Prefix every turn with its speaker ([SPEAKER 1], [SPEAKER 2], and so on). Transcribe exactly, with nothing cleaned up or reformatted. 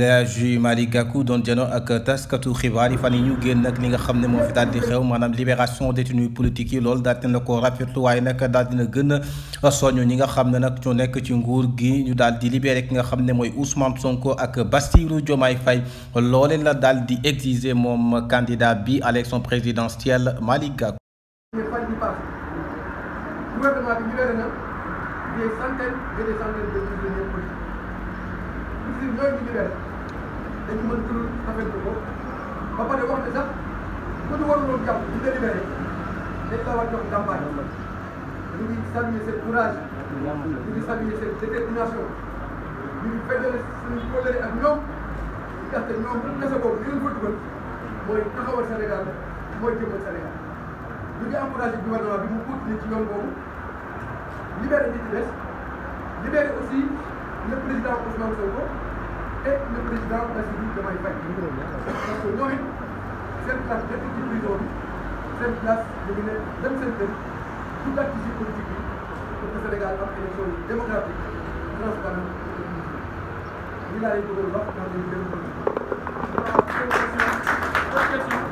[SPEAKER 1] El Hadji Malick Gakou doon jano ak taskatu xibaar yi fan yi ñu génn nag li nga xam ne moo fi daal di xew maanaam libération détenus politiques yi loolu daal dina ko rafetlu waaye nag daal dina gën a soññ ñi nga xam ne nag ñoo nekk ci nguur gi ñu daal di libéré ki nga xam ne mooy Ousmane Sonko ak Bassirou Diomaye Faye loole la daal di exiger moom candidat bi à l'élection présidentielle Malick Gakou.
[SPEAKER 2] Gouvernement bi libéré na des centaines et des centaines de prisonniers politiques. Prisonniers ñooñu ñu libéré dañu mën tur rafetlu ko ba pare wax ne sax bu ñu waruloon jàpp ñu leen libéré dañ la war jox ndàmpaay. ñu ngi saluer seen courage ñu ngi saluer seen détermination ñu ngi feddale suñu kóllëre ak ñoom ndaxte ñoom kese boobu li leen fa dugal mooy taxawal Sénégal mooy jëmmal Sénégal. ñu ngi encouragé gouvernement bi mu continuer ci yoon boobu libéré ñi ci des libéré aussi le président Ousmane Sonko et le président Bassirou Diomaye Faye parce que ñoom it seen place nekk ci prison bi seen place ñu ngi ne dem seen kër duggaat ci politique bi pour que Sénégal am élection démocratique transparente lii laa leen bëggoon wax ndax dañu dem politique.